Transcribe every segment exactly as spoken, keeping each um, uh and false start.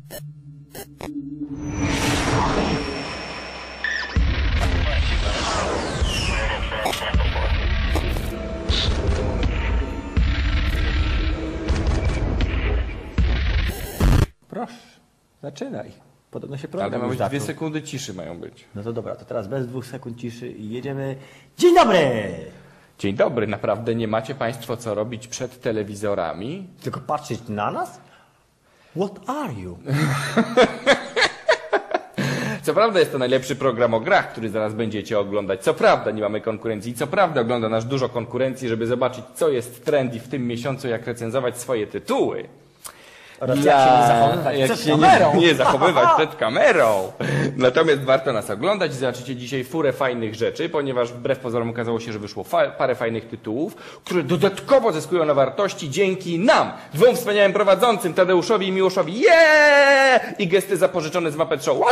Proszę, zaczynaj. Podobno się program Ale ma być zaczął. dwie sekundy ciszy mają być. No to dobra, to teraz bez dwóch sekund ciszy i jedziemy. Dzień dobry! Dzień dobry, naprawdę nie macie Państwo co robić przed telewizorami? Tylko patrzeć na nas? What are you? Co prawda jest to najlepszy program o grach, który zaraz będziecie oglądać. Co prawda nie mamy konkurencji. Co prawda ogląda nas dużo konkurencji, żeby zobaczyć, co jest trendy w tym miesiącu, jak recenzować swoje tytuły. Oraz jak się nie zachowywać jak przed się kamerą. Nie, nie zachowywać przed kamerą. Natomiast warto nas oglądać. Zobaczycie dzisiaj furę fajnych rzeczy, ponieważ wbrew pozorom okazało się, że wyszło fa parę fajnych tytułów, które dodatkowo zyskują na wartości dzięki nam, dwóm wspaniałym prowadzącym, Tadeuszowi i Miłoszowi. Yeah! I gesty zapożyczone z Muppet Show.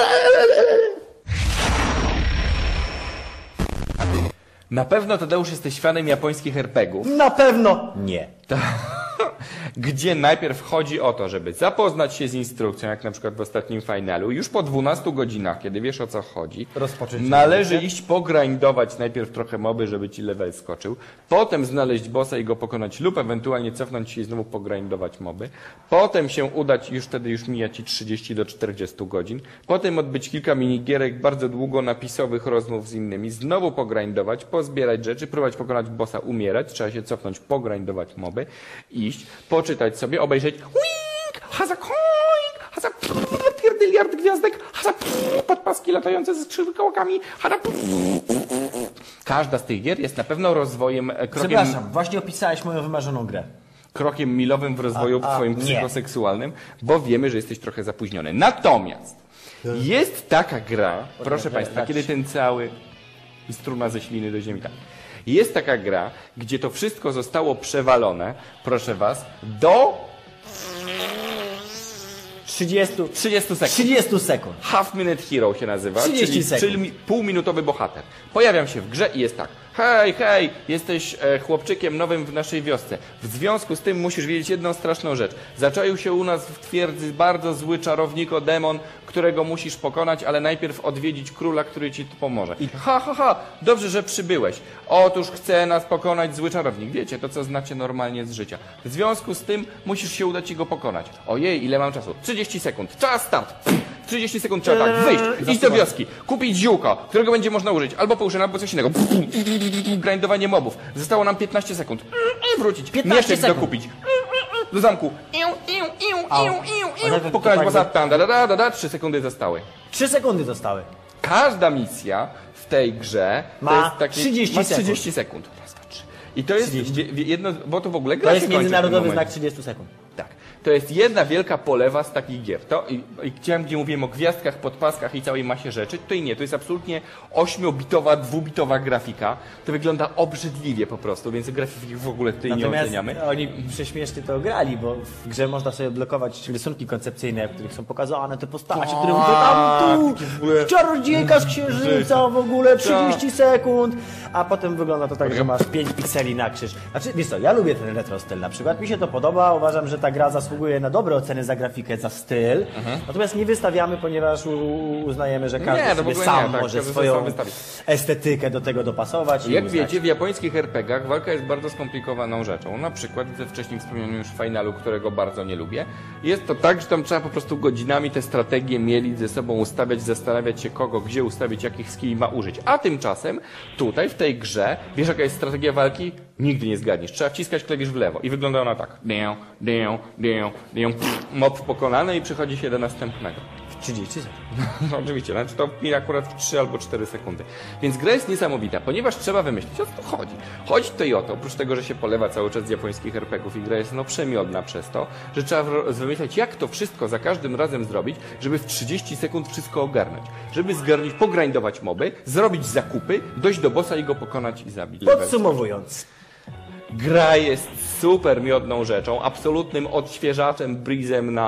Na pewno, Tadeusz, jesteś fanem japońskich er pe gie ów. Na pewno nie. Gdzie najpierw chodzi o to, żeby zapoznać się z instrukcją, jak na przykład w ostatnim finalu, już po dwunastu godzinach, kiedy wiesz o co chodzi, Rozpocząć należy grę. iść pogrindować najpierw trochę moby, żeby ci level skoczył, potem znaleźć bossa i go pokonać lub ewentualnie cofnąć się i znowu pogrindować moby, potem się udać, już wtedy już mija ci trzydzieści do czterdziestu godzin, potem odbyć kilka minigierek, bardzo długo napisowych rozmów z innymi, znowu pogrindować, pozbierać rzeczy, próbować pokonać bossa, umierać, trzeba się cofnąć, pogrindować moby, iść, poczytać sobie, obejrzeć wing, haza koing, haza pierdyliard gwiazdek, haza podpaski latające ze skrzyłkałkami, haza. Każda z tych gier jest na pewno rozwojem, krokiem, Przepraszam, właśnie opisałeś moją wymarzoną grę. krokiem milowym w rozwoju A, a, twoim nie. psychoseksualnym, bo wiemy, że jesteś trochę zapóźniony. Natomiast jest taka gra, proszę Państwa, kiedy ten cały i struna ze śliny do ziemi, tak. Jest taka gra, gdzie to wszystko zostało przewalone, proszę Was, do trzydziestu, trzydziestu sekund. trzydziestu sekund. Half Minute Hero się nazywa, trzydzieści czyli, sekund. czyli półminutowy bohater. Pojawiam się w grze i jest tak. Hej, hej, jesteś e, chłopczykiem nowym w naszej wiosce. W związku z tym musisz wiedzieć jedną straszną rzecz. Zaczaił się u nas w twierdzy bardzo zły czarowniko demon, którego musisz pokonać, ale najpierw odwiedzić króla, który ci tu pomoże. I ha, ha, ha, dobrze, że przybyłeś. Otóż chce nas pokonać zły czarownik. Wiecie, to co znacie normalnie z życia. W związku z tym musisz się udać i go pokonać. Ojej, ile mam czasu? trzydzieści sekund. Czas start. trzydzieści sekund trzeba tak wyjść, iść do wioski, kupić ziółko, którego będzie można użyć, albo połóżę, albo coś innego. Grindowanie mobów. Zostało nam piętnaście sekund. Wrócić, mieszek dokupić. Do zamku. Pokonać bossa. Tam, da, da, da, da, trzy sekundy zostały. Trzy sekundy zostały. Każda misja w tej grze Ma to jest takie, trzydzieści ma sekund. trzydzieści sekund. Raz, dwa, trzy. I to jest trzydzieści. wie- wie- jedno, bo to w ogóle gra To jest się kończy w tym międzynarodowy momencie. znak trzydziestu sekund. Tak. To jest jedna wielka polewa z takich gier. To, i, i chciałem, gdzie mówiłem o gwiazdkach, podpaskach i całej masie rzeczy, to i nie. To jest absolutnie ośmiobitowa, dwubitowa grafika. To wygląda obrzydliwie po prostu, więc grafiki w ogóle tutaj nie Natomiast oceniamy. oni prześmiesznie to grali, bo w grze można sobie odblokować rysunki koncepcyjne, w których są pokazane te postacie, które mówią tam tu, czarodziejka z księżyca w ogóle, trzydzieści sekund, a potem wygląda to tak, że masz pięć pikseli na krzyż. Znaczy, wiesz co, ja lubię ten retro styl na przykład, mi się to podoba, uważam, że ta gra zasługuje na dobre oceny za grafikę, za styl, Mhm. natomiast nie wystawiamy, ponieważ u, uznajemy, że każdy Nie, no w sobie ogóle sam nie, tak, może każdy sobie swoją sam wystawi. estetykę do tego dopasować i Jak uznać. wiecie, w japońskich er pe gie ach walka jest bardzo skomplikowaną rzeczą. Na przykład we wcześniej wspomnianym już finalu, którego bardzo nie lubię. Jest to tak, że tam trzeba po prostu godzinami te strategie mielić ze sobą, ustawiać, zastanawiać się kogo, gdzie ustawić, jakich skilli ma użyć. A tymczasem tutaj w tej grze, wiesz jaka jest strategia walki? Nigdy nie zgadniesz. Trzeba wciskać klawisz w lewo. I wygląda ona tak. Dę, dę, dę, dę. Mob pokonany i przechodzi się do następnego. trzydzieści sekund. No oczywiście, znaczy to mi akurat w trzy albo cztery sekundy. Więc gra jest niesamowita, ponieważ trzeba wymyślić, o co tu chodzi. Chodzi to i o to, oprócz tego, że się polewa cały czas z japońskich er pe gie ów i gra jest no przemiodna przez to, że trzeba w- wymyślać, jak to wszystko za każdym razem zrobić, żeby w trzydzieści sekund wszystko ogarnąć. Żeby zgarnąć, pogrindować moby, zrobić zakupy, dojść do bossa i go pokonać i zabić. Podsumowując, Gra jest super miodną rzeczą, absolutnym odświeżaczem, breezem na,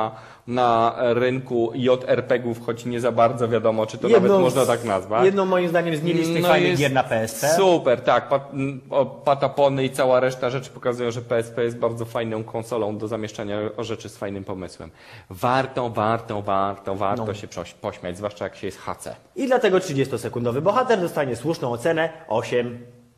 na rynku J R P G ów, choć nie za bardzo wiadomo, czy to Jedną nawet z- można tak nazwać. Jedną moim zdaniem z nielicznych No fajnych jest gier na P S P. Super, tak. Pat, o, patapony i cała reszta rzeczy pokazują, że P S P jest bardzo fajną konsolą do zamieszczania o rzeczy z fajnym pomysłem. Warto, warto, warto, warto No. się przoś- pośmiać, zwłaszcza jak się jest H C. I dlatego trzydziestosekundowy bohater dostanie słuszną ocenę osiem.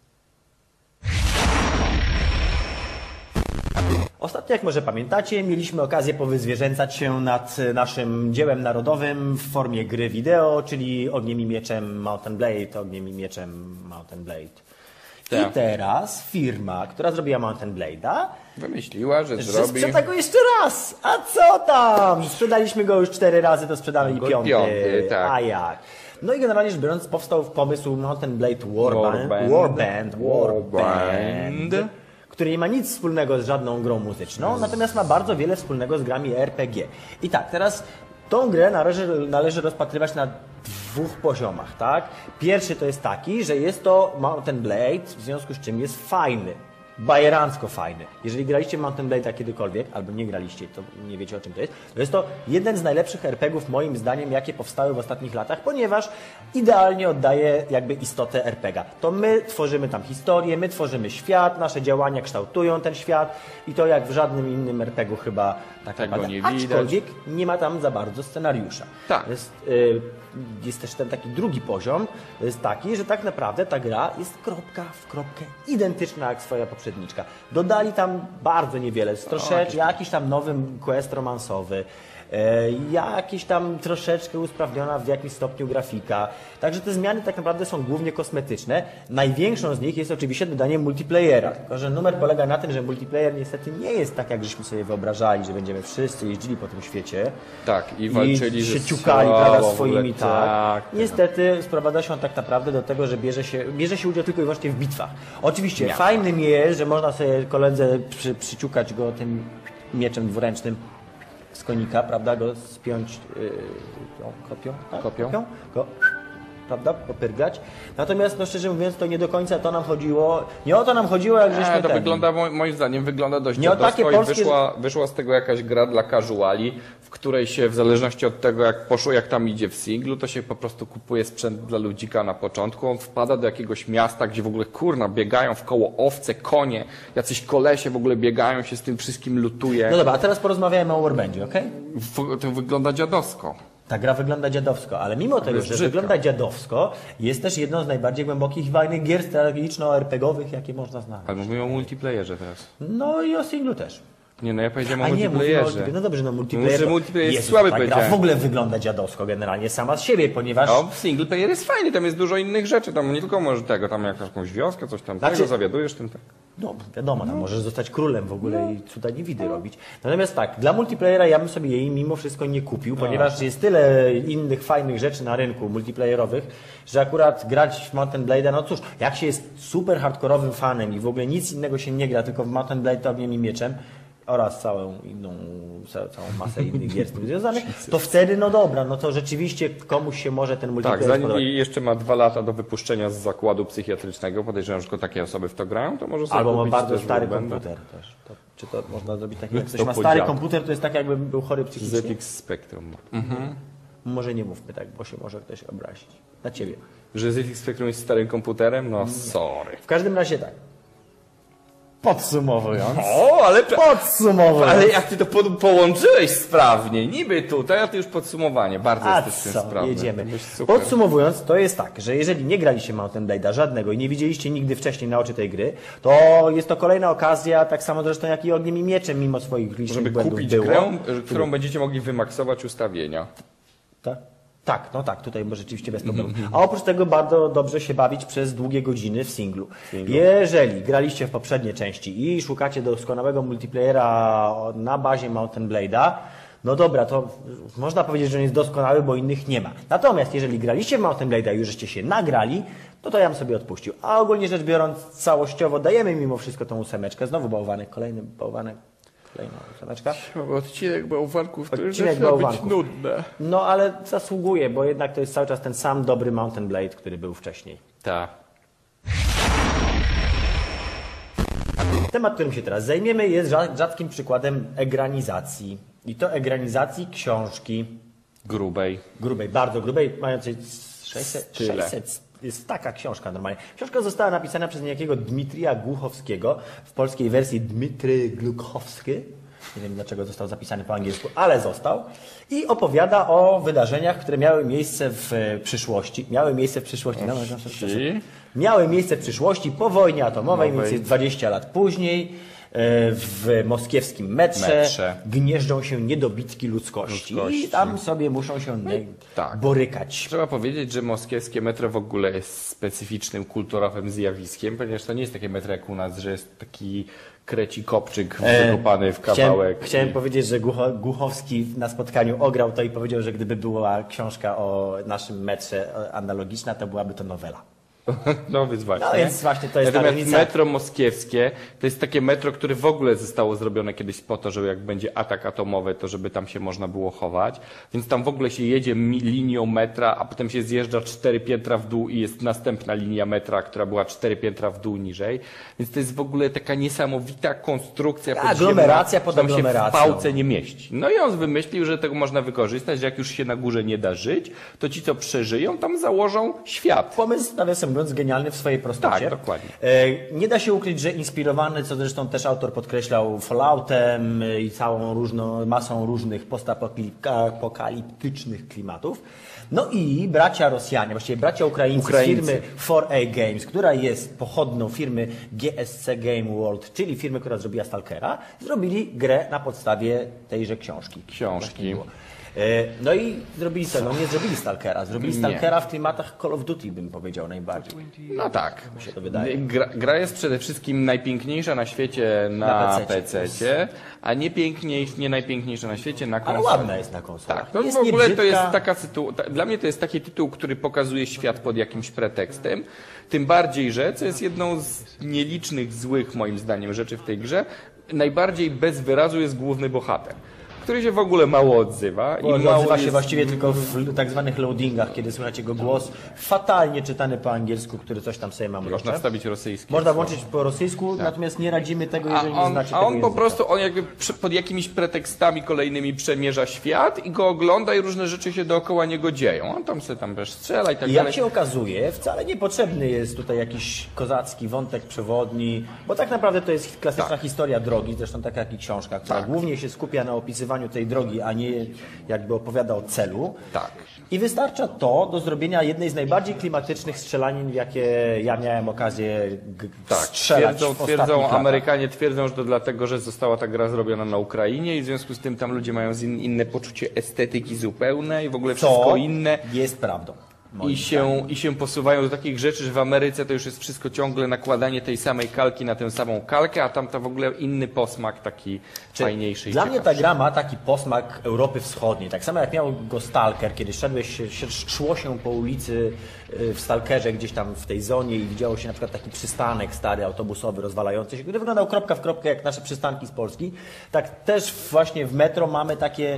Ostatnio, jak może pamiętacie, mieliśmy okazję powyzwierzęcać się nad naszym dziełem narodowym w formie gry wideo, czyli Ogniem i Mieczem Mountain Blade, Ogniem i Mieczem Mountain Blade. Tak. I teraz firma, która zrobiła Mountain Blade'a, Wymyśliła, że, że zrobi... sprzeda go jeszcze raz! A co tam? Sprzedaliśmy go już cztery razy, to sprzedamy i Go piąty. piąty, tak. A jak? No i generalnie rzecz biorąc powstał pomysł Mountain Blade Warband, Warband. Warband, Warband, Warband. który nie ma nic wspólnego z żadną grą muzyczną, natomiast ma bardzo wiele wspólnego z grami R P G. I tak, teraz tą grę należy, należy rozpatrywać na dwóch poziomach, tak? Pierwszy to jest taki, że jest to Mountain Blade, w związku z czym jest fajny. Bajerancko fajny. Jeżeli graliście w Mountain Blade'a kiedykolwiek, albo nie graliście, to nie wiecie o czym to jest, to jest to jeden z najlepszych er pe gie ów moim zdaniem, jakie powstały w ostatnich latach, ponieważ idealnie oddaje jakby istotę er pe gie a. To my tworzymy tam historię, my tworzymy świat, nasze działania kształtują ten świat i to jak w żadnym innym er pe gie u chyba tak Tego naprawdę. nie widać. Aczkolwiek nie ma tam za bardzo scenariusza. Tak. Jest, y, jest też ten taki drugi poziom, to jest taki, że tak naprawdę ta gra jest kropka w kropkę identyczna jak swoja poprzedniczka. Dodali tam bardzo niewiele, z troszeczkę, jakiś tam nowy quest romansowy, e, jakiś tam troszeczkę usprawniona w jakimś stopniu grafika. Także te zmiany tak naprawdę są głównie kosmetyczne. Największą z nich jest oczywiście dodanie multiplayera, tylko że numer polega na tym, że multiplayer niestety nie jest tak, jak żeśmy sobie wyobrażali, że będziemy wszyscy jeździli po tym świecie. Tak, i walczyli I ze się ciukali, sobą, prawda, w ogóle, swoimi, tak. tak. Niestety sprowadza się on tak naprawdę do tego, że bierze się, bierze się udział tylko i wyłącznie w bitwach. Oczywiście Miasta. fajnym jest, że można sobie koledze przy, przyciukać go tym mieczem dwuręcznym z konika, prawda, go spiąć yy, tą kopią, tak? Kopią. Go, prawda, popyrgać. Natomiast, no szczerze mówiąc, to nie do końca to nam chodziło, nie o to nam chodziło, jak żeśmy Nie, to ten- wygląda, mo- moim zdaniem, wygląda dość Nie o takie dziadowsko i polskie- wyszła, wyszła z tego jakaś gra dla casuali, w której się w zależności od tego, jak poszło, jak tam idzie w singlu, to się po prostu kupuje sprzęt dla ludzika na początku. On wpada do jakiegoś miasta, gdzie w ogóle kurna biegają w koło owce, konie, jacyś kolesie w ogóle biegają się z tym wszystkim lutuje. No dobra, a teraz porozmawiajmy o Warbandzie, okej? W- To wygląda dziadowsko. Ta gra wygląda dziadowsko, ale mimo tego, jest że brzydka. wygląda dziadowsko, jest też jedną z najbardziej głębokich i fajnych gier strategiczno-er pe gie owych, jakie można znaleźć. Ale mówimy o multiplayerze teraz. No i o singlu też. Nie, no ja powiedziałem A o nie, mówimy o multiplayerze. multiplayerze. No dobrze, no multiplayer. Mówię, że to- multiplayer jest Jezus, słaby, ta gra powiedziałem. w ogóle wygląda dziadowsko generalnie sama z siebie, ponieważ... No, single player jest fajny, tam jest dużo innych rzeczy, tam nie tylko może tego, tam jakąś wioskę, coś tam, Znaczy- tego zawiadujesz tym, tak. No, wiadomo, tam możesz zostać królem w ogóle i cuda niewidy robić. Natomiast tak, dla multiplayera ja bym sobie jej mimo wszystko nie kupił, ponieważ jest tyle innych fajnych rzeczy na rynku multiplayerowych, że akurat grać w Mountain Blade'a, no cóż, jak się jest super hardkorowym fanem i w ogóle nic innego się nie gra, tylko w Mountain Blade ogniem i mieczem oraz całą inną, ca- całą masę innych gier z tym związanych, to wtedy no dobra, no to rzeczywiście komuś się może ten multiplayer Tak, zanim spodobać. i jeszcze ma dwa lata do wypuszczenia z zakładu psychiatrycznego, podejrzewam, że tylko takie osoby w to grają, to może sobie Albo ma kupić bardzo też stary Warbanda. komputer też. To, czy to można zrobić tak, jak To ktoś ma stary podział. komputer, to jest tak jakby był chory psychicznie? Z X Spectrum. Mhm. Może nie mówmy tak, bo się może ktoś obrazić. Na ciebie. Że Z X Spectrum jest starym komputerem? No sorry. W każdym razie tak. Podsumowując. O, ale... Podsumowując. Ale jak ty to po połączyłeś sprawnie, niby tutaj, a ty już podsumowanie. Bardzo A jesteś w tym co, sprawny. jedziemy. To byś super. Podsumowując, to jest tak, że jeżeli nie graliście Mountain Blade'a żadnego i nie widzieliście nigdy wcześniej na oczy tej gry, to jest to kolejna okazja, tak samo zresztą jak i Ogniem i Mieczem, mimo swoich licznych Żeby błędów kupić było. grę, którą będziecie mogli wymaksować ustawienia. Tak? Tak, no tak, tutaj bo rzeczywiście bez problemu. A oprócz tego bardzo dobrze się bawić przez długie godziny w singlu. Jeżeli graliście w poprzednie części i szukacie doskonałego multiplayera na bazie Mountain Blade'a, no dobra, to można powiedzieć, że on jest doskonały, bo innych nie ma. Natomiast jeżeli graliście w Mountain Blade'a i już żeście się nagrali, to to ja bym sobie odpuścił. A ogólnie rzecz biorąc, całościowo dajemy mimo wszystko tą ósemeczkę. Znowu bałwanek, kolejny bałwanek. Kolejna ósemeczka. Odcinek bałwanków to już Odcinek zaczyna być bałwanków. nudne. No ale zasługuje, bo jednak to jest cały czas ten sam dobry Mountain Blade, który był wcześniej. Tak. Temat, którym się teraz zajmiemy, jest rza- rzadkim przykładem egranizacji. I to egranizacji książki Grubej. grubej, bardzo grubej, mającej sześćset, Tyle. sześćset, jest taka książka normalnie. Książka została napisana przez niejakiego Dmitrija Głuchowskiego, w polskiej wersji Dmitry Gluchowski. Nie wiem dlaczego został zapisany po angielsku, ale został. I opowiada o wydarzeniach, które miały miejsce w przyszłości. Miały miejsce w przyszłości. No, no, no, no, no. Miały miejsce w przyszłości po wojnie atomowej, mniej więcej dwadzieścia lat później. W moskiewskim metrze, metrze gnieżdżą się niedobitki ludzkości. ludzkości. I tam sobie muszą się nie tak. borykać. Trzeba powiedzieć, że moskiewskie metro w ogóle jest specyficznym, kulturowym zjawiskiem, ponieważ to nie jest takie metro jak u nas, że jest taki kreci kopczyk wykopany w kawałek. Chciałem, chciałem powiedzieć, że Głucho, Głuchowski na spotkaniu ograł to i powiedział, że gdyby była książka o naszym metrze analogiczna, to byłaby to nowela. No więc właśnie. No więc właśnie to jest Natomiast różnica. metro moskiewskie to jest takie metro, które w ogóle zostało zrobione kiedyś po to, że jak będzie atak atomowy, to żeby tam się można było chować. Więc tam w ogóle się jedzie mi- linią metra, a potem się zjeżdża cztery piętra w dół i jest następna linia metra, która była cztery piętra w dół niżej. Więc to jest w ogóle taka niesamowita konstrukcja podziemna, aglomeracja pod że tam się w aglomeracją. pałce nie mieści. No i on wymyślił, że tego można wykorzystać, że jak już się na górze nie da żyć, to ci, co przeżyją, tam założą świat. Pomysł, nawiasem mówiąc, genialny w swojej prostocie. Tak, dokładnie. E, Nie da się ukryć, że inspirowany, co zresztą też autor podkreślał, Falloutem i całą różną, masą różnych postapokaliptycznych klimatów. No i bracia Rosjanie, właściwie bracia Ukraińcy, Ukraińcy. z firmy four A Games, która jest pochodną firmy G S C Game World, czyli firmy, która zrobiła Stalkera, zrobili grę na podstawie tejże książki. Książki. No i zrobili co? No nie zrobili Stalkera. Zrobili Nie. Stalkera w klimatach Call of Duty, bym powiedział najbardziej. No tak. Mi się to wydaje. Gra, gra jest przede wszystkim najpiękniejsza na świecie na, Na pececie, a nie piękniejsza, nie najpiękniejsza na świecie na Ale konsoli. ładna jest na konsolach. Tak, no jest w ogóle to niebrzydka. jest taka sytuacja. Dla mnie to jest taki tytuł, który pokazuje świat pod jakimś pretekstem. Tym bardziej, że co jest jedną z nielicznych złych moim zdaniem rzeczy w tej grze, najbardziej bez wyrazu jest główny bohater, który się w ogóle mało odzywa. Bo i mało odzywa się jest... właściwie tylko w tak zwanych loadingach, kiedy słychać jego głos fatalnie czytany po angielsku, który coś tam sobie mam Można wstawić rosyjski. Można włączyć po rosyjsku, natomiast nie radzimy tego, A jeżeli nie on, znacie a tego on po języka. prostu, on jakby przy, pod jakimiś pretekstami kolejnymi przemierza świat i go ogląda i różne rzeczy się dookoła niego dzieją. On tam sobie tam też strzela i tak I dalej. jak się okazuje, wcale niepotrzebny jest tutaj jakiś kozacki wątek przewodni, bo tak naprawdę to jest klasyczna Tak. historia drogi, zresztą taka jak i książka, która Tak. głównie się skupia na opisywaniu tej drogi, a nie jakby opowiada o celu. Tak. I wystarcza to do zrobienia jednej z najbardziej klimatycznych strzelanin, w jakie ja miałem okazję g- Tak, strzelać twierdzą, w ostatnich twierdzą latach. Amerykanie twierdzą, że to dlatego, że została ta gra zrobiona na Ukrainie i w związku z tym tam ludzie mają z in, inne poczucie estetyki zupełne i w ogóle wszystko To inne. jest prawdą. moim I się, I się posuwają do takich rzeczy, że w Ameryce to już jest wszystko ciągle nakładanie tej samej kalki na tę samą kalkę, a tam to w ogóle inny posmak taki Czy fajniejszy i Dla mnie ta ciekawszy. gra ma taki posmak Europy Wschodniej. Tak samo jak miał go Stalker, kiedy szedłeś, się, się, szło się po ulicy y, w Stalkerze gdzieś tam w tej zonie i widziało się na przykład taki przystanek stary, autobusowy, rozwalający się, który wyglądał kropka w kropkę jak nasze przystanki z Polski. Tak też właśnie w metro mamy takie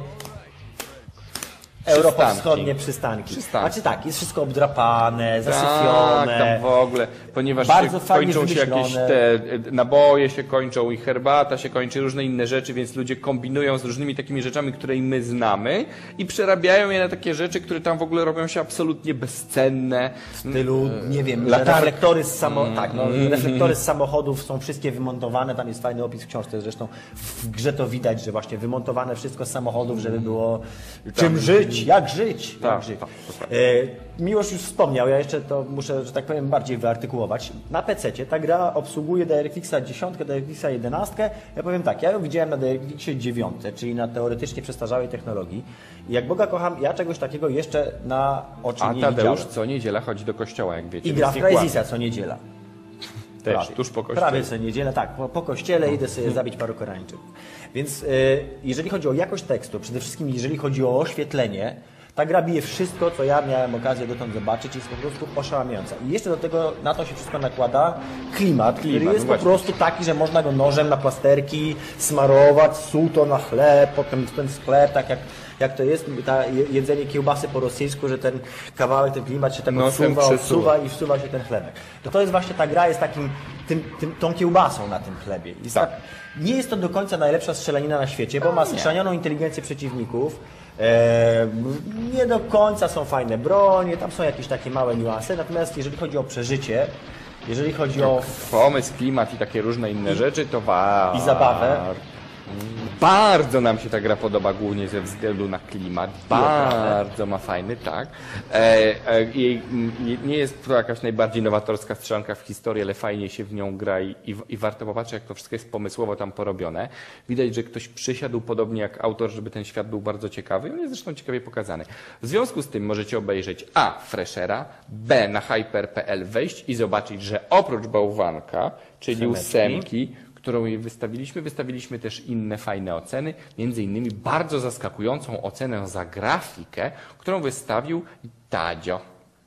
Europowschodnie przystanki. Przystanki. Znaczy tak, jest wszystko obdrapane, Tak, zasyfione. tam w ogóle, ponieważ Bardzo się fajnie kończą się jakieś wymyślone. te e, naboje się kończą i herbata się kończy, różne inne rzeczy, więc ludzie kombinują z różnymi takimi rzeczami, które i my znamy i przerabiają je na takie rzeczy, które tam w ogóle robią się absolutnie bezcenne. W stylu, nie wiem, latarki. reflektory z, samo, tak, no, reflektory z samochodów są wszystkie wymontowane, tam jest fajny opis w książce, zresztą w grze to widać, że właśnie wymontowane wszystko z samochodów, żeby było czym żyć, jak żyć, jak Tak, żyć. tak, tak. E, Miłosz już wspomniał, ja jeszcze to muszę, że tak powiem, bardziej wyartykułować. Na pececie ta gra obsługuje DirectXa dziesięć, DirectXa jedenaście. Ja powiem tak, ja ją widziałem na DirectXie dziewięć, czyli na teoretycznie przestarzałej technologii. I jak Boga kocham, ja czegoś takiego jeszcze na oczy A nie Tadeusz widziałem. co niedziela chodzi do kościoła, jak wiecie. I gra w więc nie kłamie. Crysisa co niedziela. Też, Prawie. tuż po kościele. Prawie co niedzielę, tak. Po, po kościele idę sobie zabić paru Koreańczyków. Więc y, jeżeli chodzi o jakość tekstu, przede wszystkim jeżeli chodzi o oświetlenie, ta gra bije wszystko, co ja miałem okazję dotąd zobaczyć i jest po prostu oszałamiająca. I jeszcze do tego, na to się wszystko nakłada klimat, który Klimat, jest no po prostu taki, że można go nożem na plasterki smarować, suto na chleb, potem w ten sklep, tak jak, jak to jest, ta je- jedzenie kiełbasy po rosyjsku, że ten kawałek, ten klimat się tak Nosem odsuwa, przesuwa. odsuwa i wsuwa się ten chlebek. To to jest właśnie, ta gra jest takim tym, tym, tą kiełbasą na tym chlebie. Jest tak. Tak, nie jest to do końca najlepsza strzelanina na świecie, bo ma schrzanioną inteligencję przeciwników. E, nie do końca są fajne bronie, tam są jakieś takie małe niuanse, natomiast jeżeli chodzi o przeżycie, jeżeli chodzi o pomysł, klimat i takie różne inne I, rzeczy, to war... i zabawę. Bardzo nam się ta gra podoba, głównie ze względu na klimat. Bardzo ma fajny, tak. E, e, jej, nie jest to jakaś najbardziej nowatorska strzelanka w historii, ale fajnie się w nią gra i, i, i warto popatrzeć, jak to wszystko jest pomysłowo tam porobione. Widać, że ktoś przysiadł, podobnie jak autor, żeby ten świat był bardzo ciekawy. On jest zresztą ciekawie pokazany. W związku z tym możecie obejrzeć A. Freshera, B. na hyper kropka p l wejść i zobaczyć, że oprócz bałwanka, czyli Przemeczki. ósemki, którą jej wystawiliśmy. Wystawiliśmy też inne fajne oceny, między innymi bardzo zaskakującą ocenę za grafikę, którą wystawił Tadzio.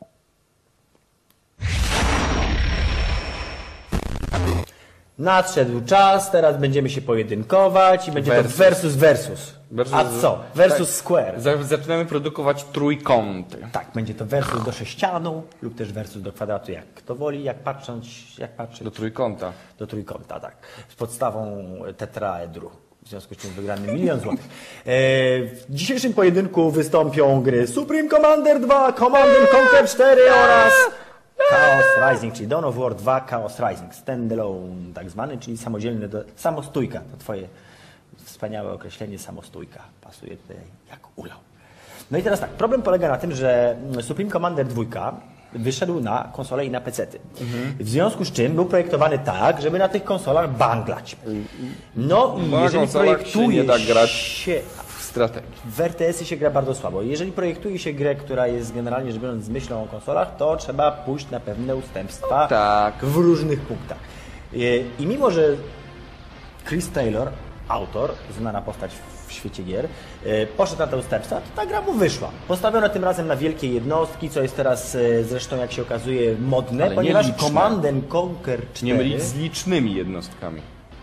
Nadszedł czas, teraz będziemy się pojedynkować i będzie versus. to versus versus. versus A co? Versus tak. Square. Zaczynamy produkować trójkąty. Tak, będzie to versus do sześcianu lub też versus do kwadratu, jak kto woli, jak patrząc, jak patrzeć. Do trójkąta. Do trójkąta, tak. Z podstawą tetraedru. W związku z czym wygramy milion złotych. E, w dzisiejszym pojedynku wystąpią gry Supreme Commander dwa, Command and Conquer cztery oraz Chaos Rising, czyli Dawn of War dwa, Chaos Rising, standalone tak zwany, czyli samodzielny, do, samostójka. To twoje wspaniałe określenie, samostójka. Pasuje tutaj jak ulał. No i teraz tak, problem polega na tym, że Supreme Commander dwa wyszedł na konsole i na pecety. Mhm. W związku z czym był projektowany tak, żeby na tych konsolach banglać. No i Bo jeżeli projektuje się nie da grać się... w strategii. W R T S-y się gra bardzo słabo. Jeżeli projektuje się grę, która jest generalnie rzecz biorąc z myślą o konsolach, to trzeba pójść na pewne ustępstwa tak. w różnych punktach. I mimo, że Chris Taylor, autor, znana postać w świecie gier, poszedł na te ustępstwa, to ta gra mu wyszła. Postawiono tym razem na wielkie jednostki, co jest teraz zresztą, jak się okazuje, modne, ale ponieważ liczne. Command and Conquer cztery... Nie mylić z licznymi jednostkami.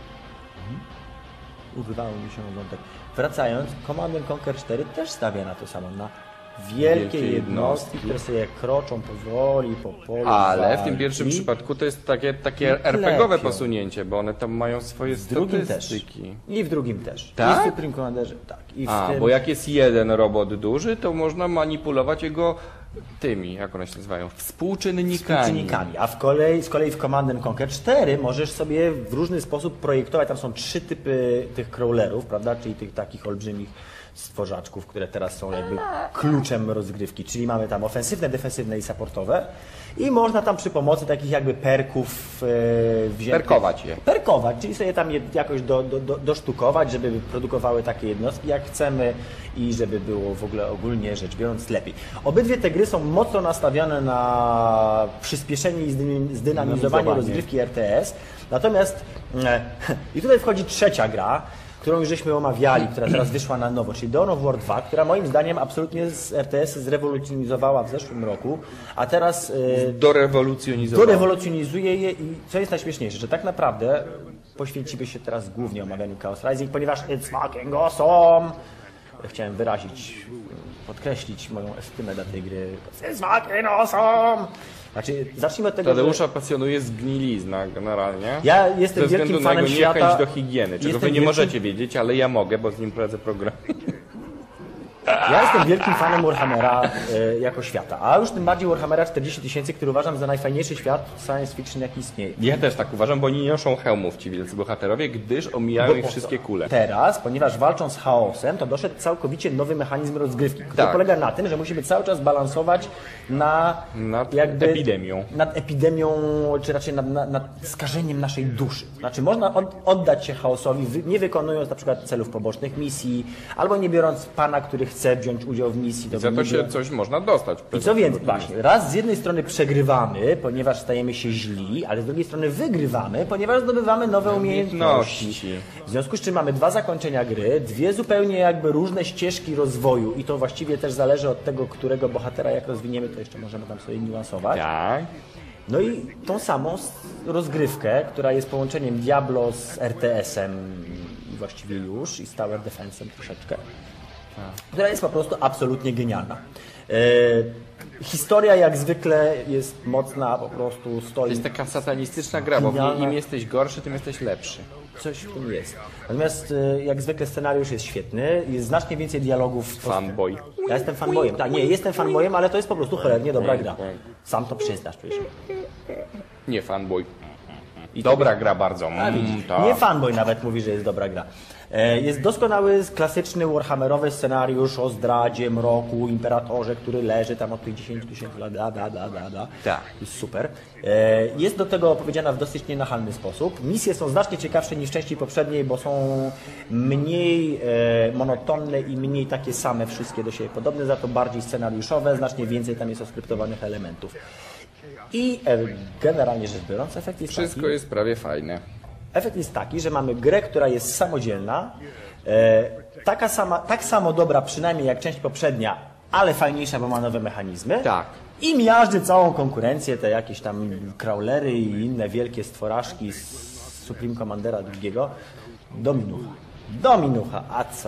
Urywało mi się wątek. Wracając, Command and Conquer cztery też stawia na to samo, na wielkie, wielkie jednostki, jednostki, które sobie kroczą powoli po polu. Ale walki. w tym pierwszym przypadku to jest takie, takie er pe gie owe posunięcie, bo one tam mają swoje w drugim statystyki. Też. I w drugim też. Tak? I w Supreme Commanderze, tak. I w A, tym... bo jak jest jeden robot duży, to można manipulować jego tymi, jak one się nazywają, współczynnikami. Współczynnikami. A w kolei, z kolei w Command and Conquer cztery możesz sobie w różny sposób projektować. Tam są trzy typy tych crawlerów, prawda? Czyli tych takich olbrzymich stworzaczków, które teraz są jakby kluczem rozgrywki. Czyli mamy tam ofensywne, defensywne i supportowe. I można tam przy pomocy takich jakby perków e, wziętych... Perkować je. Perkować, czyli sobie tam je jakoś do, do, do, dosztukować, żeby produkowały takie jednostki jak chcemy i żeby było w ogóle ogólnie rzecz biorąc lepiej. Obydwie te gry są mocno nastawione na przyspieszenie i zdynamizowanie rozgrywki R T S. Natomiast e, i tutaj wchodzi trzecia gra, którą już żeśmy omawiali, która teraz wyszła na nowo, czyli Dawn of War dwa, która moim zdaniem absolutnie z R T S zrewolucjonizowała w zeszłym roku, a teraz e, dorewolucjonizowała. dorewolucjonizuje je i co jest najśmieszniejsze, że tak naprawdę poświęcimy się teraz głównie omawianiu Chaos Rising, ponieważ it's fucking awesome! Chciałem wyrazić, podkreślić moją estymę dla tej gry. It's fucking awesome! Znaczy, zacznijmy od tego, Tadeusza że... pasjonuje zgnilizna generalnie. Ja jestem Ze wielkim względu na fanem jego świata... niechęć do higieny, czego wy nie wielkim... możecie wiedzieć, ale ja mogę, bo z nim prowadzę program. Ja jestem wielkim fanem Warhammera e, jako świata, a już tym bardziej Warhammera czterdzieści tysięcy, który uważam za najfajniejszy świat science fiction, jaki istnieje. Ja też tak uważam, bo oni nie noszą hełmów, ci wielcy bohaterowie, gdyż omijają Bo ich wszystkie kule. Teraz, ponieważ walczą z chaosem, to doszedł całkowicie nowy mechanizm rozgrywki, który tak. polega na tym, że musimy cały czas balansować na nad jakby, epidemią. Nad epidemią, czy raczej nad, nad, nad skażeniem naszej duszy. Znaczy można od, oddać się chaosowi, wy, nie wykonując na przykład celów pobocznych misji, albo nie biorąc pana, który chce wziąć udział w misji. To za to się coś można dostać. I co więcej, właśnie, raz z jednej strony przegrywamy, ponieważ stajemy się źli, ale z drugiej strony wygrywamy, ponieważ zdobywamy nowe umiejętności. W związku z czym mamy dwa zakończenia gry, dwie zupełnie jakby różne ścieżki rozwoju i to właściwie też zależy od tego, którego bohatera jak rozwiniemy, to jeszcze możemy tam sobie niuansować. Tak. No i tą samą rozgrywkę, która jest połączeniem Diablo z R T S-em i właściwie już, i z Tower Defense'em troszeczkę, która jest po prostu absolutnie genialna. historia jak zwykle jest mocna, po prostu To stoi. jest taka satanistyczna gra, bo w niej Genialna. im jesteś gorszy, tym jesteś lepszy. Coś w tym jest. Natomiast y, jak zwykle scenariusz jest świetny, jest znacznie więcej dialogów. Fanboy. Ja jestem fanboyem. Tak, nie, jestem fanboyem, ale to jest po prostu cholernie dobra gra. Sam to przyznasz, przecież. Nie fanboy. Dobra gra bardzo. A, Mm, widzisz, tak. nie fanboy nawet mówi, że jest dobra gra. E, Jest doskonały, klasyczny warhammerowy scenariusz o zdradzie, mroku, imperatorze, który leży tam od tych dziesięć tysięcy lat, da, da, da, da, da. Tak. Jest super. E, Jest do tego opowiedziana w dosyć nienachalny sposób. Misje są znacznie ciekawsze niż w części poprzedniej, bo są mniej e, monotonne i mniej takie same, wszystkie do siebie podobne, za to bardziej scenariuszowe, znacznie więcej tam jest oskryptowanych elementów. I e, generalnie rzecz biorąc, efekt jest Wszystko taki, jest prawie fajne. efekt jest taki, że mamy grę, która jest samodzielna, e, taka sama, tak samo dobra przynajmniej jak część poprzednia, ale fajniejsza, bo ma nowe mechanizmy. Tak. I miażdży całą konkurencję, te jakieś tam crawlery i inne wielkie stworaszki z Supreme Commandera drugiego do minucha. Do minucha, a co?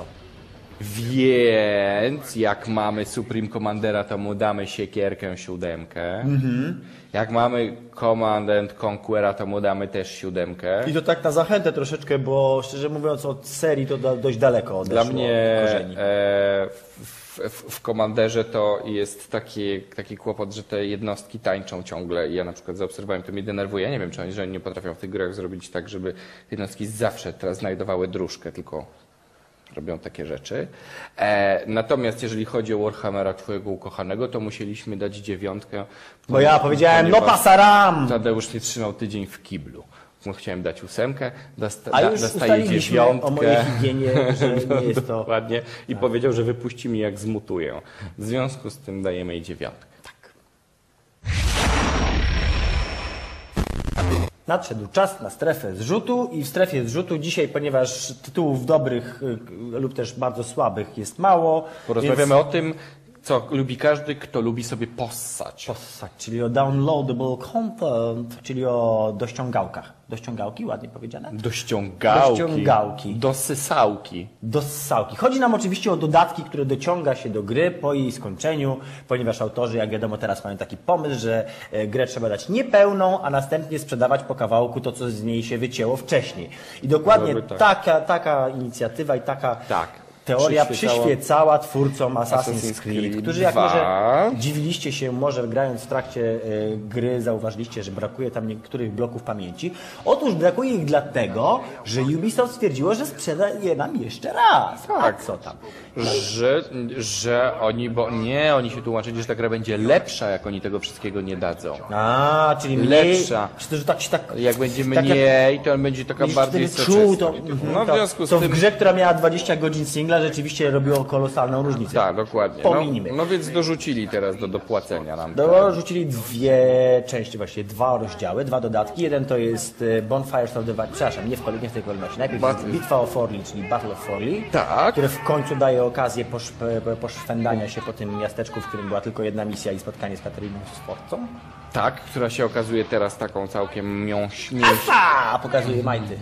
Więc jak mamy Supreme Commandera, to mu damy siekierkę siódemkę. Jak mamy Command and Conquera, to mu damy też siódemkę. I to tak na zachętę troszeczkę, bo szczerze mówiąc od serii to da, dość daleko odeszło Dla mnie od korzeni. e, w, w, w Commanderze to jest taki, taki kłopot, że te jednostki tańczą ciągle. Ja na przykład zaobserwowałem, to mnie denerwuje. Ja nie wiem, czy oni, że oni nie potrafią w tych grach zrobić tak, żeby jednostki zawsze teraz znajdowały dróżkę, tylko robią takie rzeczy. E, natomiast jeżeli chodzi o Warhammera, twojego ukochanego, to musieliśmy dać dziewiątkę. Bo ja powiedziałem, no ponieważ pasaram! Tadeusz nie trzymał tydzień w kiblu. No, chciałem dać ósemkę, dosta, A da, już dostaje ustaliliśmy o mojej dziewiątkę. higienie, że nie jest to... Dokładnie. I powiedział, że wypuści mi jak zmutuję. W związku z tym dajemy jej dziewiątkę. Nadszedł czas na strefę zrzutu i w strefie zrzutu dzisiaj, ponieważ tytułów dobrych y, lub też bardzo słabych jest mało, Porozmawiamy więc... o tym, co lubi każdy, kto lubi sobie possać. Possać, czyli o downloadable content, czyli o dościągałkach. Dościągałki, ładnie powiedziane? Dościągałki. Dościągałki. Dosysałki. Dossałki. Chodzi nam oczywiście o dodatki, które dociąga się do gry po jej skończeniu, ponieważ autorzy, jak wiadomo, teraz mają taki pomysł, że e, grę trzeba dać niepełną, a następnie sprzedawać po kawałku to, co z niej się wycięło wcześniej. I dokładnie Byłoby tak. taka, taka inicjatywa i taka Tak. teoria Przyświecała- przyświecała twórcom Assassin's Assassin's Creed, Creed którzy jak dwa. może dziwiliście się, może grając w trakcie e, gry zauważyliście, że brakuje tam niektórych bloków pamięci. Otóż brakuje ich dlatego, że Ubisoft stwierdziło, że sprzeda je nam jeszcze raz. Tak. A co tam? Że, że oni, bo nie, oni się tłumaczyli, że ta gra będzie lepsza, jak oni tego wszystkiego nie dadzą. A, czyli mniej, Lepsza. Czy to, że tak się tak... Jak będzie tak jak- mniej, to on będzie taka Będziesz bardziej wtedy czuł to, soczysta. mhm, No w to, związku z to tym... w grze, która miała dwadzieścia godzin singla, rzeczywiście robiło kolosalną różnicę. Tak, dokładnie. Pominimy. No, no więc dorzucili teraz do dopłacenia nam. Dorzucili dwie części, właściwie dwa rozdziały, dwa dodatki. Jeden to jest e, Bonfires of the Wild, przepraszam, nie w, kol- nie w tej kolejności. Najpierw Battle. jest Bitwa o Forli, czyli Battle of Forli, Tak. które w końcu daje okazję poszp- poszwendania się po tym miasteczku, w którym była tylko jedna misja i spotkanie z Katariną Sforcą. Tak, która się okazuje teraz taką całkiem miąś... mięś... A pokazuje majty.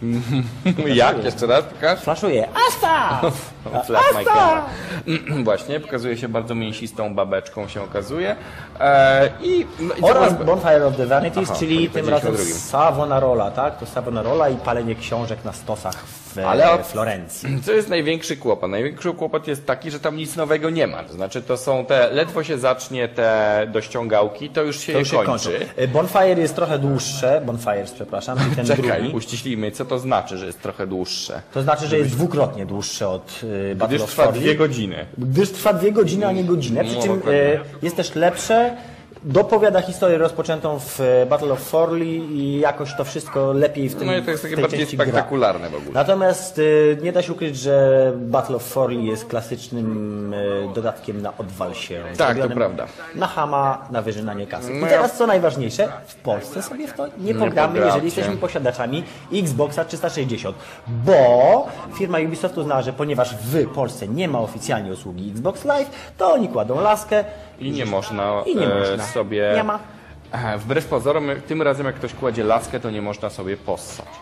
Jak? Jeszcze raz pokaż? Flaszuje. Asta! Flash my camera. Właśnie, pokazuje się bardzo mięsistą babeczką, się okazuje. E, I, no, i co Oraz powie- Bonfire of the Vanities, Aha, czyli to tym powiedzieliśmy razem o drugim. Savonarola, tak? To Savonarola i palenie książek na stosach w Ale Ale od- Florencji. Co jest największy kłopot? Największy kłopot jest taki, że tam nic nowego nie ma. To znaczy, to są te, ledwo się zacznie te dościągałki, to już się, To już się je kończy. kończy. Bonfire jest trochę dłuższe, Bonfires, przepraszam, czyli ten Czekaj, drugi. uściślijmy, co to znaczy, że jest trochę dłuższe? To znaczy, że jest dwukrotnie dłuższy od y, Battle Gdyż of trwa Forli. dwie godziny. Gdyż trwa dwie godziny, a nie godzinę. Przy No, czym dokładnie. y, jest też lepsze. Dopowiada historię rozpoczętą w e, Battle of Forli i jakoś to wszystko lepiej w tym No i to jest takie w tej bardziej części gra. spektakularne w ogóle. Natomiast y, nie da się ukryć, że Battle of Forli jest klasycznym y, dodatkiem na odwal się. Tak, to Zrobionym prawda. Na chama, na wyżynanie kasy. I No teraz ja- co najważniejsze, w Polsce sobie w to nie Nie pogramy, pogracie. jeżeli jesteśmy posiadaczami Xboxa trzysta sześćdziesiąt, bo firma Ubisoft uznała, że ponieważ w Polsce nie ma oficjalnie usługi Xbox Live, to oni kładą laskę I nie można, i nie e, można. sobie... Nie ma. E, Wbrew pozorom, tym razem jak ktoś kładzie laskę, to nie można sobie possać.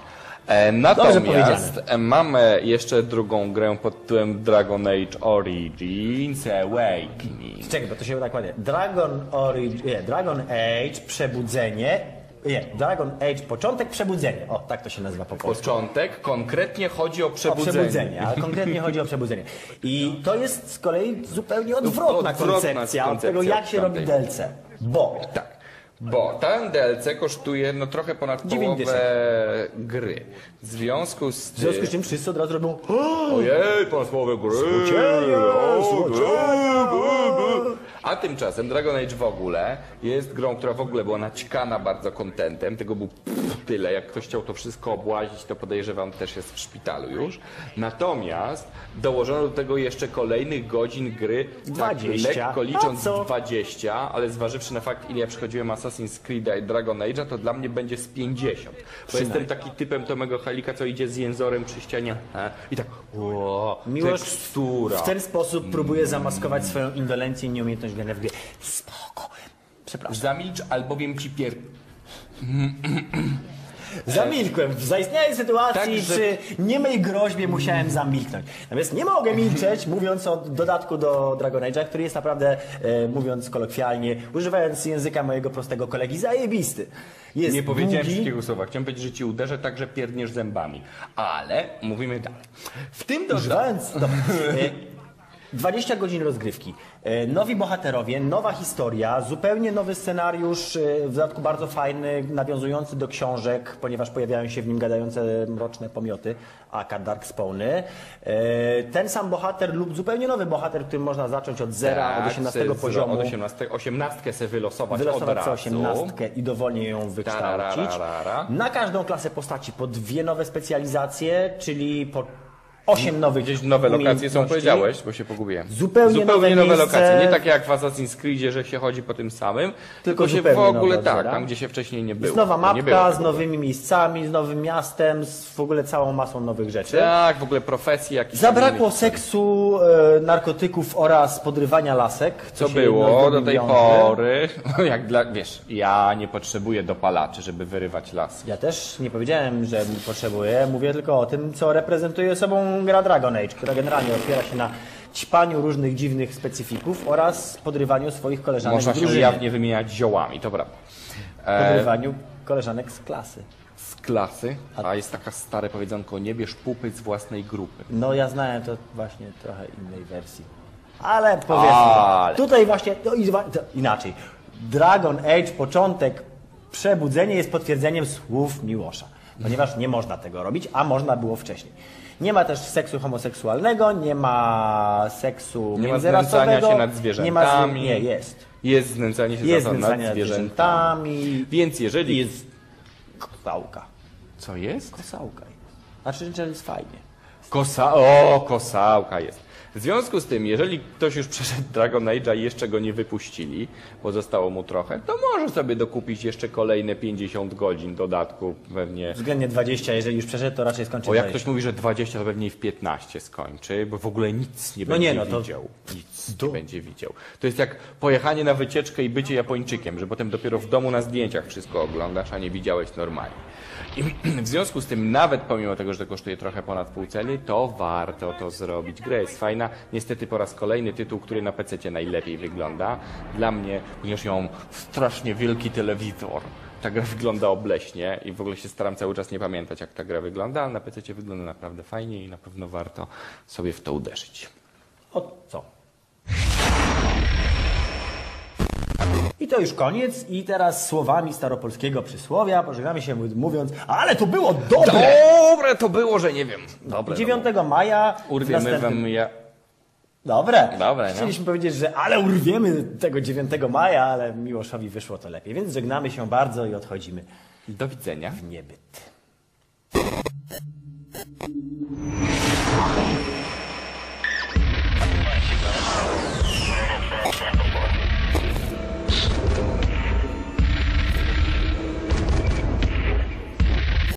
E, natomiast powiedziane. mamy jeszcze drugą grę pod tytułem Dragon Age Origins Awakening. Czekaj, bo to się tak ładnie. Dragon, Ori... nie, Dragon Age Przebudzenie. Nie, Dragon Age Początek Przebudzenie. O, tak to się nazywa po polsku. Początek, konkretnie chodzi o O przebudzenie. przebudzenie, ale konkretnie chodzi o przebudzenie. I to jest z kolei zupełnie odwrotna, Odwrotna koncepcja od tego, koncepcja jak się robi tamtej. D L C. Bo Tak. Bo ten D L C kosztuje no trochę ponad dziewięć połowę gry. W związku z w tym... związku z czym wszyscy od razu robią Ojej, ponad połowę gry. Złodzieje, O, złodzieje. A tymczasem Dragon Age w ogóle jest grą, która w ogóle była naćkana bardzo kontentem. Tego był pff, tyle. Jak ktoś chciał to wszystko obłazić, to podejrzewam też jest w szpitalu już. Natomiast dołożono do tego jeszcze kolejnych godzin gry. dwadzieścia. Tak, lekko licząc A co? dwadzieścia, ale zważywszy na fakt, ile ja przechodziłem Assassin's Creed i Dragon Age'a, to dla mnie będzie z pięćdziesiąt. Bo jestem taki typem Tomego Halika, co idzie z jęzorem przy ścianie e, i tak ło, Miłosz tekstura. w ten sposób próbuje zamaskować swoją indolencję i nieumiejętność grania w gry. Spoko. Przepraszam. Zamilcz, albowiem ci pier... Zamilkłem. W zaistniałej sytuacji Tak, że- przy niemej groźbie musiałem zamilknąć. Natomiast nie mogę milczeć, mówiąc o dodatku do Dragon Age'a, który jest naprawdę, e, mówiąc kolokwialnie, używając języka mojego prostego kolegi, zajebisty. Jest Nie powiedziałem długi, wszystkiego słowa. Chciałem powiedzieć, że ci uderzę tak, że pierdniesz zębami. Ale mówimy dalej. W tym dodatku... używając... Dobra. E, dwadzieścia godzin rozgrywki, e, nowi bohaterowie, nowa historia, zupełnie nowy scenariusz, e, w dodatku bardzo fajny, nawiązujący do książek, ponieważ pojawiają się w nim gadające mroczne pomioty, aka Darkspawny. E, ten sam bohater lub zupełnie nowy bohater, którym można zacząć od zera, Tak, od osiemnastego se- poziomu. Od osiemnastego, osiemnastkę sobie wylosować, Wylosować od sobie razu. osiemnastkę i dowolnie ją wykształcić. Tarararara. Na każdą klasę postaci po dwie nowe specjalizacje, czyli po osiem nowych Gdzieś nowe lokacje są, umiejętności. powiedziałeś, bo się pogubiłem. Zupełnie nowe nowe miejsce. lokacje. Nie tak jak w Assassin's Creedzie, że się chodzi po tym samym, tylko, się w zupełnie ogóle nowe od tak, zera. tam gdzie się wcześniej nie było. Jest nowa bo nie było mapka z tego. nowymi miejscami, z nowym miastem, z w ogóle całą masą nowych rzeczy. Tak, w ogóle profesji jakieś. Zabrakło seksu, e, narkotyków oraz podrywania lasek. Co się jedno z było do drugim tej wiąże. pory. Jak dla, wiesz, ja nie potrzebuję dopalaczy, żeby wyrywać las. Ja też nie powiedziałem, że potrzebuję, mówię tylko o tym, co reprezentuje sobą gra Dragon Age, która generalnie opiera się na ćpaniu różnych dziwnych specyfików oraz podrywaniu swoich koleżanek Można z się drużyny. jawnie wymieniać ziołami, to prawda. E, Podrywaniu koleżanek z klasy. z klasy, a jest taka stare powiedzonko, nie bierz pupy z własnej grupy. No ja znałem to właśnie trochę innej wersji. Ale powiedzmy, Ale. tutaj właśnie to, to inaczej. Dragon Age, początek, przebudzenie jest potwierdzeniem słów Miłosza. Ponieważ nie można tego robić, a można było wcześniej. Nie ma też seksu homoseksualnego, nie ma seksu Nie ma międzyrasowego. znęcania się nad Nie, ma zwierzętami. z... nie jest. Jest znęcanie się Jest za to znęcanie nad nad zwierzętami. zwierzętami. Więc jeżeli... Jest kosałka. Co jest? Kosałka. Znaczy, że jest fajnie. Kosa... O, kosałka jest. W związku z tym, jeżeli ktoś już przeszedł Dragon Age'a i jeszcze go nie wypuścili, bo zostało mu trochę, to może sobie dokupić jeszcze kolejne pięćdziesiąt godzin dodatku, pewnie. Względnie dwadzieścia, jeżeli już przeszedł, to raczej skończy Bo jak dwadzieścia. ktoś mówi, że dwadzieścia, to pewnie w piętnaście skończy, bo w ogóle nic nie No będzie nie, no to- widział. Nic nie będzie widział. To jest jak pojechanie na wycieczkę i bycie Japończykiem, że potem dopiero w domu na zdjęciach wszystko oglądasz, a nie widziałeś normalnie. I w związku z tym, nawet pomimo tego, że to kosztuje trochę ponad pół ceny, to warto to zrobić. Gra jest fajna. Niestety po raz kolejny tytuł, który na pececie najlepiej wygląda. Dla mnie, ponieważ ją strasznie wielki telewizor, ta gra wygląda obleśnie i w ogóle się staram cały czas nie pamiętać, jak ta gra wygląda, ale na pececie wygląda naprawdę fajnie i na pewno warto sobie w to uderzyć. O co? I to już koniec i teraz słowami staropolskiego przysłowia pożegnamy się mówiąc, ale to było dobre! Dobre to było, że nie wiem. Dobre. dziewiątego maja w Urwiemy następnym... wam ja... Dobre. Dobre, no. Chcieliśmy powiedzieć, że ale urwiemy tego dziewiątego maja, ale Miłoszowi wyszło to lepiej, więc żegnamy się bardzo i odchodzimy Do widzenia. w niebyt.